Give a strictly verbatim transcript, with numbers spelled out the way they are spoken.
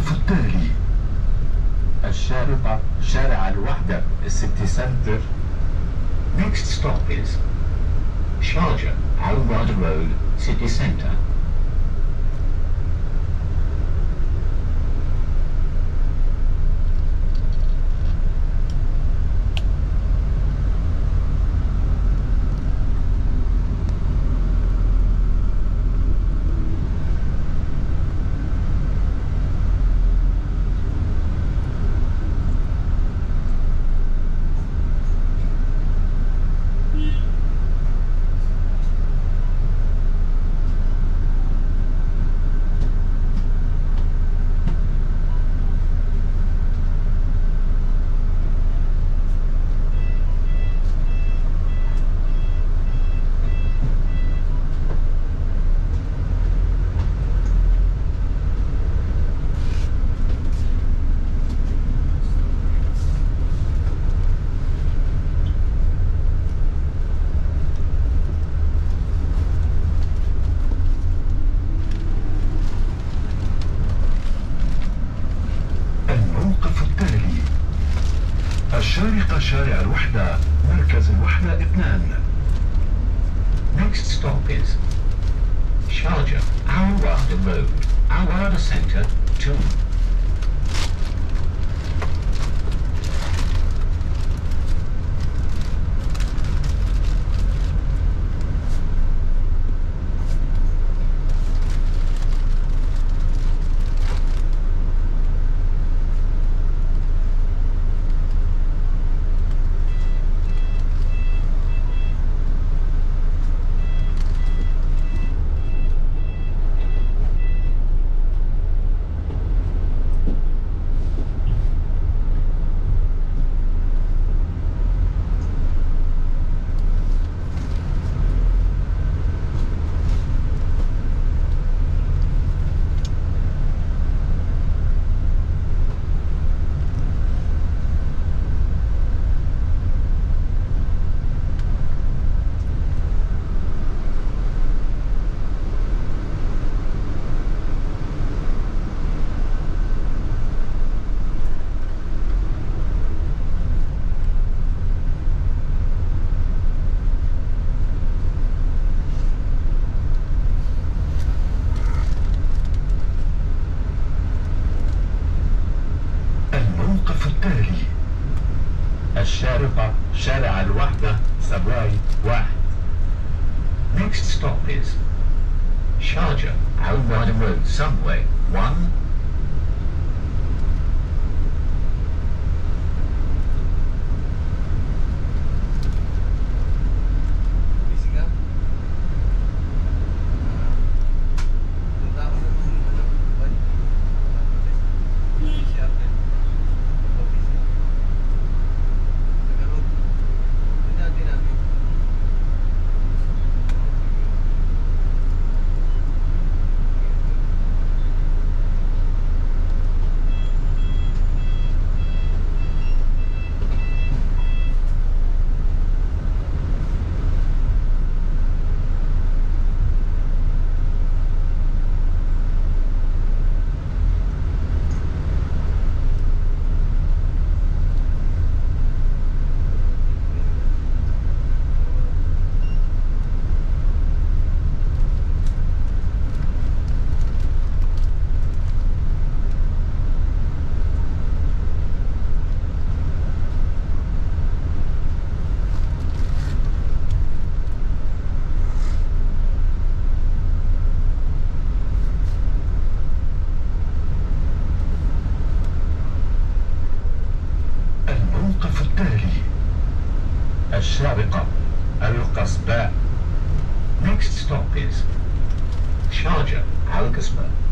الموقف التالي: الشارقة شارع الوحدة City Center. Next stop is Sharjah Al Wada Road, City Centre. الشارقة شارع الوحدة مركز الوحدة اثنان. Next stop is Sharjah Al Wada Road, Al Wada Centre, two. الشارقة شارع الوحدة سبواي واحد. Next stop is Sharjah Al Wada Road, Subway one. الشارقة القصباء. Next stop is Sharjah Al Qasbah.